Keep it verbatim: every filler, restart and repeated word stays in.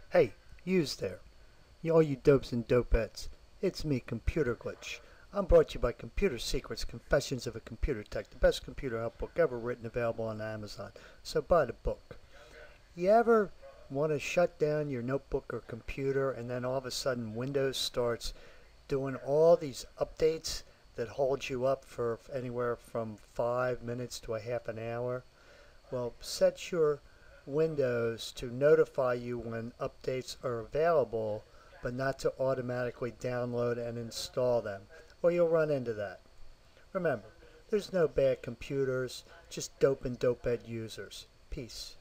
Hey, yous there, you all you dopes and dopettes. It's me, Computer Glitch. I'm brought to you by Computer Secrets, Confessions of a Computer Tech, the best computer help book ever written, available on Amazon. So buy the book. You ever want to shut down your notebook or computer and then all of a sudden Windows starts doing all these updates that hold you up for anywhere from five minutes to a half an hour? Well, set your Windows to notify you when updates are available, but not to automatically download and install them, or you'll run into that. Remember, there's no bad computers, just dope and doped users. Peace.